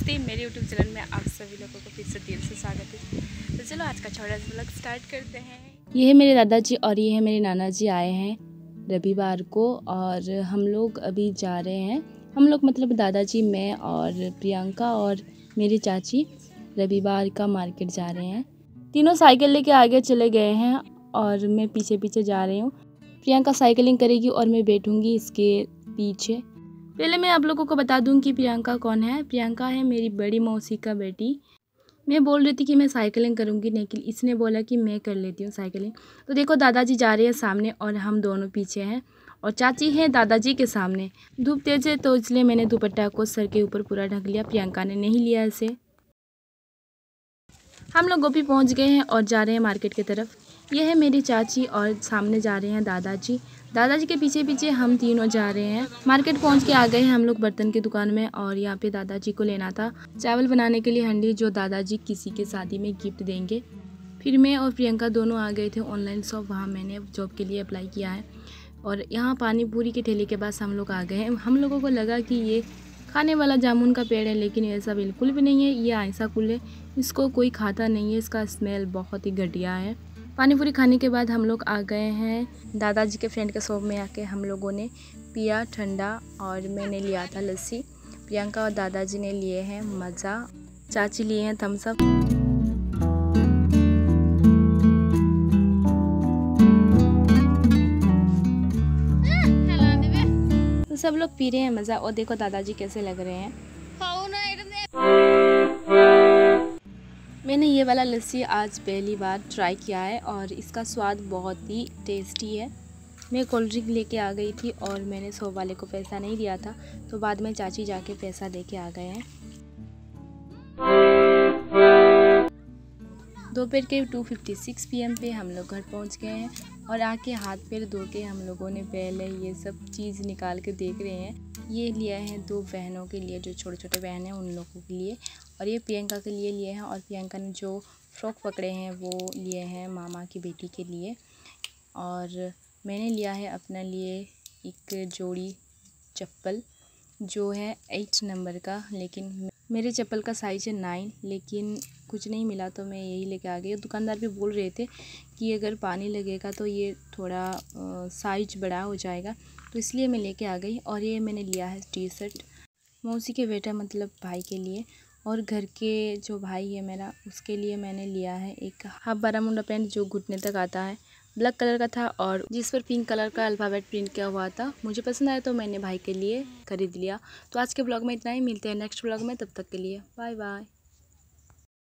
नमस्ते, मेरे YouTube channel में आप सभी लोगों को फिर से दिल से स्वागत है। तो चलो आज का छोटा सा व्लॉग स्टार्ट करते हैं। ये है मेरे दादाजी और ये है मेरे नाना जी आए हैं रविवार को और हम लोग अभी जा रहे हैं। हम लोग मतलब दादाजी, मैं और प्रियंका और मेरी चाची रविवार का मार्केट जा रहे हैं। तीनों साइकिल लेके आगे चले गए हैं और मैं पीछे पीछे जा रही हूँ। प्रियंका साइकिलिंग करेगी और मैं बैठूँगी इसके पीछे। पहले मैं आप लोगों को बता दूं कि प्रियंका कौन है। प्रियंका है मेरी बड़ी मौसी का बेटी। मैं बोल रही थी कि मैं साइकिलिंग करूंगी, लेकिन इसने बोला कि मैं कर लेती हूँ साइकिलिंग। तो देखो दादाजी जा रहे हैं सामने और हम दोनों पीछे हैं और चाची है दादाजी के सामने। धूप तेज है तो इसलिए मैंने दुपट्टा को सर के ऊपर पूरा ढक लिया, प्रियंका ने नहीं लिया इसे। हम लोग गोपी पहुँच गए हैं और जा रहे हैं मार्केट की तरफ। यह है मेरी चाची और सामने जा रहे हैं दादाजी। दादाजी के पीछे पीछे हम तीनों जा रहे हैं। मार्केट पहुंच के आ गए हैं हम लोग बर्तन की दुकान में और यहाँ पे दादाजी को लेना था चावल बनाने के लिए हंडी, जो दादाजी किसी के शादी में गिफ्ट देंगे। फिर मैं और प्रियंका दोनों आ गए थे ऑनलाइन शॉप, वहाँ मैंने जॉब के लिए अप्लाई किया है। और यहाँ पानी पूरी के ठेले के पास हम लोग आ गए हैं। हम लोगों को लगा कि ये खाने वाला जामुन का पेड़ है, लेकिन ऐसा बिल्कुल भी नहीं है। ये आइसा कुल है, इसको कोई खाता नहीं है, इसका स्मेल बहुत ही घटिया है। पानी पूरी खाने के बाद हम लोग आ गए हैं दादाजी के फ्रेंड के शॉप में। आके हम लोगों ने पिया ठंडा और मैंने लिया था लस्सी। प्रियंका और दादाजी ने लिए हैं मज़ा, चाची लिए हैं थम्स अप। तो सब लोग पी रहे हैं मज़ा। और देखो दादाजी कैसे लग रहे हैं। मैंने ये वाला लस्सी आज पहली बार ट्राई किया है और इसका स्वाद बहुत ही टेस्टी है। मैं कोल्ड ड्रिंक लेके आ गई थी और मैंने शॉप वाले को पैसा नहीं दिया था, तो बाद में चाची जाके पैसा दे के आ गए हैं। दोपहर के 2:56 PM पे हम लोग घर पहुंच गए हैं और आके हाथ पैर धो के हम लोगों ने पहले ये सब चीज़ निकाल के देख रहे हैं। ये लिया है 2 बहनों के लिए, जो छोटे छोटे बहन हैं उन लोगों के लिए, और ये प्रियंका के लिए लिए हैं। और प्रियंका ने जो फ्रॉक पकड़े हैं वो लिए हैं मामा की बेटी के लिए। और मैंने लिया है अपने लिए एक जोड़ी चप्पल जो है 8 नंबर का, लेकिन मेरे चप्पल का साइज़ है 9, लेकिन कुछ नहीं मिला तो मैं यही लेके आ गई। दुकानदार भी बोल रहे थे कि अगर पानी लगेगा तो ये थोड़ा साइज बड़ा हो जाएगा, तो इसलिए मैं लेके आ गई। और ये मैंने लिया है टी शर्ट मौसी के बेटा मतलब भाई के लिए, और घर के जो भाई है मेरा उसके लिए मैंने लिया है एक हाफ बारामुंडा पैंट जो घुटने तक आता है, ब्लैक कलर का था और जिस पर पिंक कलर का अल्फ़ाबेट प्रिंट किया हुआ था। मुझे पसंद आया तो मैंने भाई के लिए ख़रीद लिया। तो आज के ब्लॉग में इतना ही, मिलते हैं नेक्स्ट ब्लॉग में, तब तक के लिए बाय बाय।